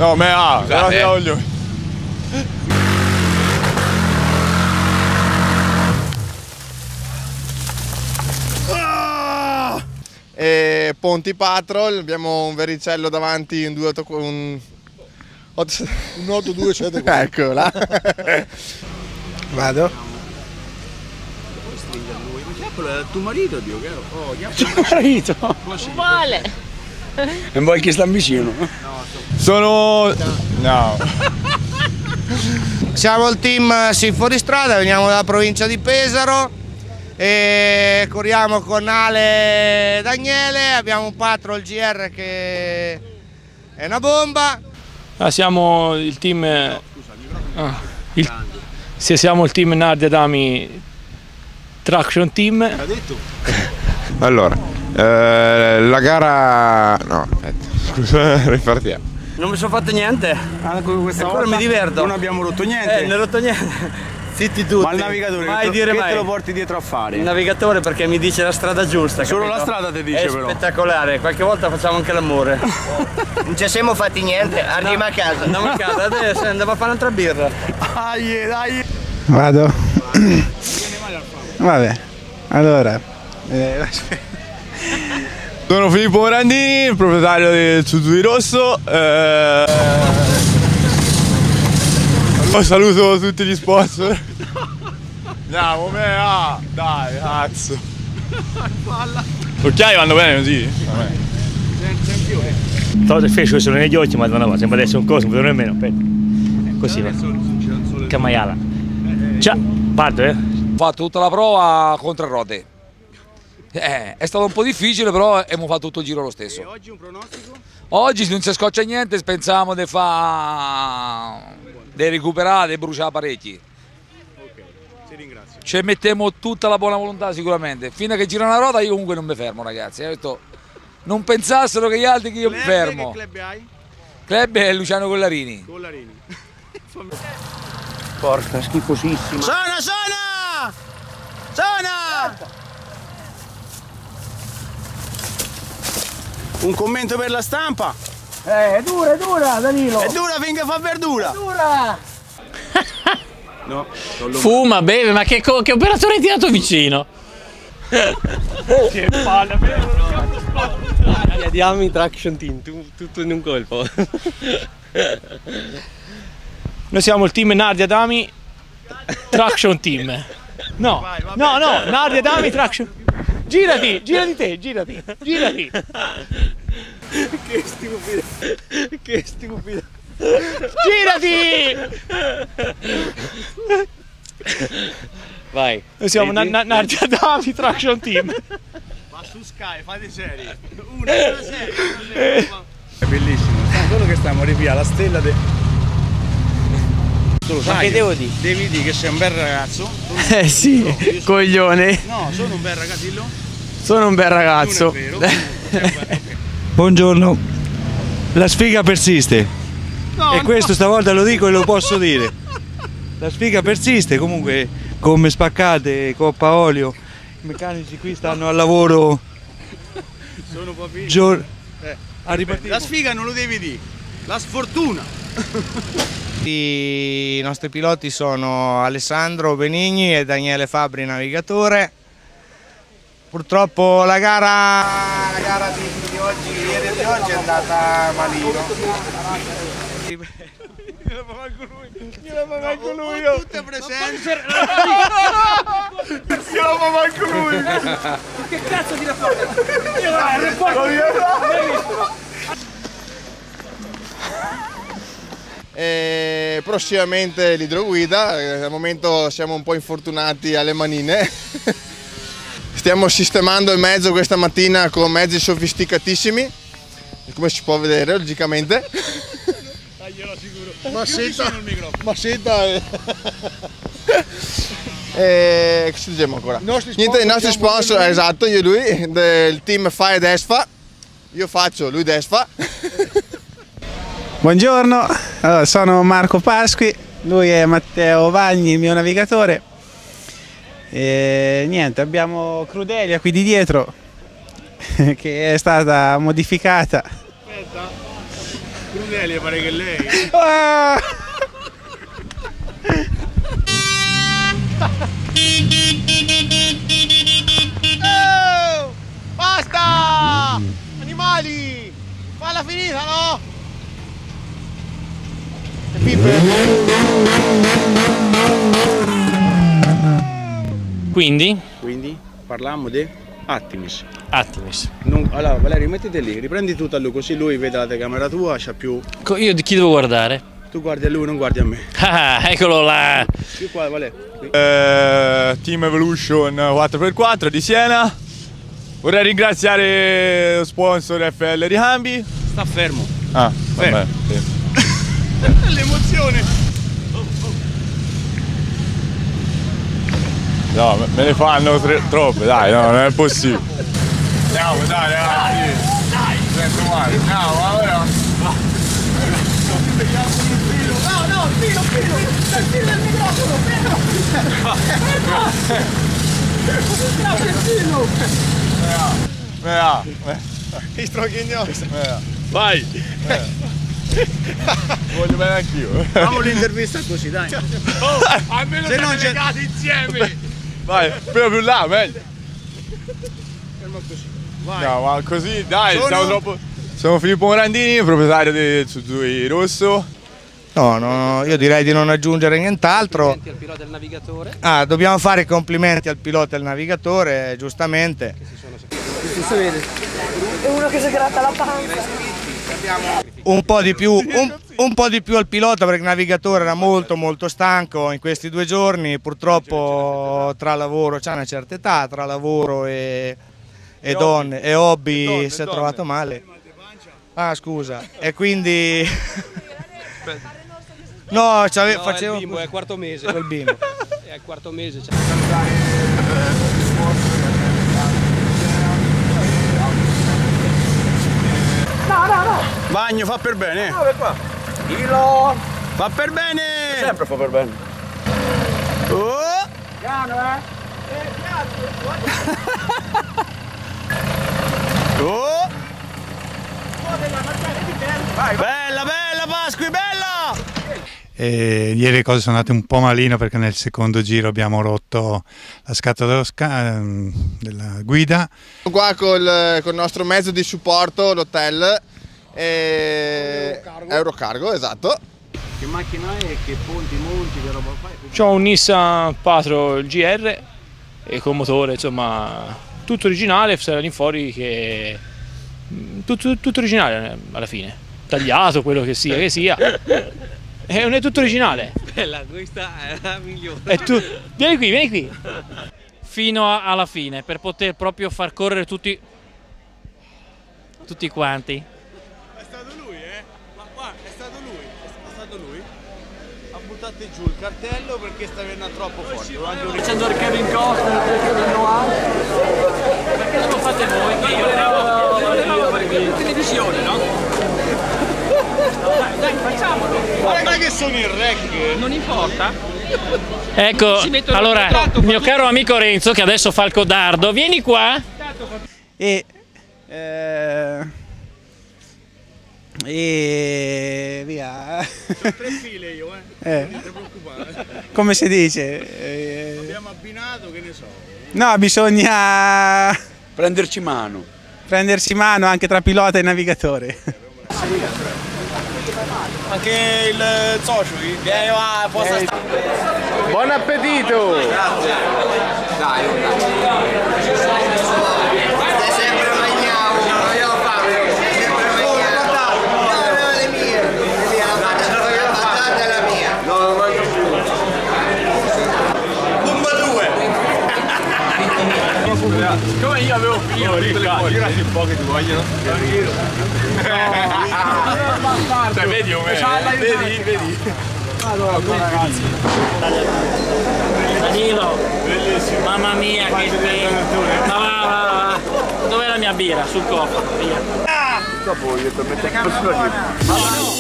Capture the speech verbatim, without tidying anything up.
No, me ah, grazie a voglio. E Ponti Patrol, abbiamo un vericello davanti, un due un un otto due sette. Ecco là. Vado. Quello è tuo marito, Dio, che oh, tuo marito? Uguale. E vuoi che sta vicino? Sono... no. Siamo il team Sì Fuoristrada, veniamo dalla provincia di Pesaro e corriamo con Ale e Daniele, abbiamo un Patrol G R che è una bomba. Ah, siamo il team... Ah, il, se siamo il team Nardi Adami Traction Team. Ha detto? Allora, eh, la gara... no, aspetta, scusa, ripartiamo. Non mi sono fatto niente. Ah, questa ancora mi diverto. Non abbiamo rotto niente. Eh, non ho rotto niente. Zitti tutti. Ma il navigatore, mai che, dire che mai. te lo porti dietro a fare? Il navigatore perché mi dice la strada giusta. Solo capito? la strada ti dice è però. Spettacolare, qualche volta facciamo anche l'amore. Non ci siamo fatti niente, arriviamo a casa. Andiamo a casa, adesso andiamo a fare un'altra birra. Dai, dai. Vado. Vabbè, allora... Eh, Sono Filippo Morandini, il proprietario del Suzuki Rosso. Eh, saluto tutti gli sponsor. Andiamo, me, ah, dai, cazzo. Gli occhiali vanno bene così? Todo il fascio sono negli occhi, ma non va, sembra adesso un coso, non nemmeno, aspetta. Così va. Che maiala. Ciao, parto, eh. Ho fatto tutta la prova contro rode. Eh, è stato un po' difficile, però abbiamo fatto tutto il giro lo stesso. E oggi un pronostico? Oggi se non si scoccia niente, pensavamo di fare, di recuperare, di bruciare parecchi. Ok, ti ringrazio. Ci mettiamo tutta la buona volontà sicuramente. Fino a che gira una ruota io comunque non mi fermo, ragazzi. Ho detto, non pensassero che gli altri che io mi fermo. Che club hai? Club è Luciano Collarini. Collarini. Porca, schifosissima. Suona, suona! Suona! Un commento per la stampa. Eh, è dura, è dura, Danilo. È dura finché fa verdura. È dura. No, Fuma, beve, ma che, che operatore hai tirato vicino? Che palle, Adami Traction Team, tutto in un colpo. Noi siamo il team Nardi Adami Traction Team. No, Vai, va no, bene. no, Nardi Adami Traction. Girati, girati te, girati, girati. Che stupido. Che stupido. Girati! Vai. Noi siamo Nardi Adami Traction Team. Ma su Sky, fate serie. Una, una serie, una serie. È bellissimo. Solo che stiamo via la stella de... Ma che devo dire? Devi dire che sei un bel ragazzo. Eh sì, No, io sono- coglione. No, sono un bel ragazzillo. Sono un bel ragazzo. Non è vero. Sei un bel- ok. Buongiorno, la sfiga persiste No, e questo stavolta lo dico e lo posso dire. La sfiga persiste, comunque gomme spaccate, coppa olio, i meccanici qui stanno al lavoro sono proprio... gior- Eh, a ripartire. La sfiga non lo devi dire. La sfortuna. I nostri piloti sono Alessandro Benigni e Daniele Fabbri, navigatore. Purtroppo la gara, la gara di, di oggi, ieri e di oggi è andata malino. Gliela fa manco lui. Gliela fa manco lui. Io. Tutte presenti. Gliela fa manco lui. Che cazzo di rapporto? E prossimamente l'idroguida, al momento siamo un po' infortunati alle manine. Stiamo sistemando il mezzo questa mattina con mezzi sofisticatissimi, come si può vedere logicamente. Taglielo sicuro. Ma senta, il microfono. ma senta. E... e che ci diciamo ancora? Nostri Niente, i nostri sponsor, sponsor, esatto, io e lui, del team Fa ed Esfa. Io faccio, lui Desfa. Buongiorno, allora, sono Marco Pasqui, lui è Matteo Vagni, il mio navigatore. E niente, abbiamo Crudelia qui di dietro che è stata modificata. Aspetta. Crudeli pare che lei. Ah! Oh, basta! Animali! Falla finita, no? E pippe? Quindi? Quindi parliamo di Attimis. Attimis. Non, allora Valerio, mettiti lì, riprendi tutto a lui così lui vede la telecamera tua, c'ha più. Io di chi devo guardare? Tu guardi a lui, non guardi a me. Ah, eccolo là! Qui qua, Vale. Qui. Eh, Team Evolution quattro per quattro di Siena. Vorrei ringraziare lo sponsor F L Ricambi. Sta fermo. Ah, vabbè. Sì. L'emozione. No, me ne fanno tre, troppe, dai, no, non è possibile. Andiamo, dai, dai, dai. Sento male. Andiamo, allora. No, no, il filo, il filo! Il filo del microfono, fermo! Fermo! Il filo! Mea, I stroghignoli! vai! Voglio bene anch'io. Facciamo l'intervista così, dai. Oh, almeno se non c'è insieme! Vai, però più là, meglio. Fermo così. Vai. No, ma così, dai, Sono... siamo troppo. Sono Filippo Morandini, proprietario del Suzuki Rosso. No, no, io direi di non aggiungere nient'altro. Complimenti al pilota e al navigatore. Ah, dobbiamo fare i complimenti al pilota e al navigatore, giustamente. Si vede. È uno che si gratta la panza. Un po' di più, un, un po' di più al pilota perché il navigatore era molto molto stanco in questi due giorni, purtroppo tra lavoro, c'ha una certa età, tra lavoro e, e donne e hobby donne, si è donne. trovato male. Ah scusa, e quindi... No, no facevo... È il bimbo, è il quarto mese. Quel bimbo. È il quarto mese. Cioè. No, no, no! Bagno, fa per bene! No, qua! Dillo! Fa per bene! Sempre fa per bene! Oh! Piano, eh! Eh, piano! Oh! Vai, bella, bella Pasqui, bella! E ieri le cose sono andate un po' malino perché nel secondo giro abbiamo rotto la scatola dello sca della guida. Sono qua col, col nostro mezzo di supporto, l'hotel e... Eurocargo. Eurocargo, esatto. Che macchina è? Che ponti, monti, che roba fai? C'ho un Nissan Patrol G R e con motore, insomma, tutto originale, sarà lì fuori che... Tutto, tutto originale alla fine, tagliato quello che sia che sia. E non è tutto originale. Bella, questa è la migliore. E tu, vieni qui, vieni qui. Fino a, alla fine, per poter proprio far correre tutti, tutti quanti. È stato lui, eh? Ma qua, è stato lui, è stato lui. Ha buttato giù il cartello perché sta venendo troppo forte. Facendo il Kevin Costner, il Kevin Noah. Perché non lo fate voi? Che io perché in televisione, no? Dai, dai, facciamolo! Guarda che sono il rec! Non importa? Ecco, allora, mio caro amico Renzo, che adesso fa il codardo, vieni qua! E... Eh, e... via! Sono tre file io, eh! eh. Non ti preoccupare! Come si dice? Eh, Abbiamo abbinato, che ne so! No, bisogna... Prenderci mano! Prendersi mano anche tra pilota e navigatore. Anche il socio, vieni va, posta sta... Buon appetito! Grazie! Dai, dai! Stai sempre mangiando, non io fame! Sempre mangiando! No, no, le mie! Le mie, la patata è la mia! No, non mangio più! Numero due! Come io avevo finito tutte le cose, tirati un po' che ti vogliono. Cioè, vedi come vedi, vedi. Allora, ragazzi. Danilo, bellissimo. Mamma mia, che bello. Va, va, va, va. Dov'è la mia birra? Sul cofano, via. Dopo io ti metto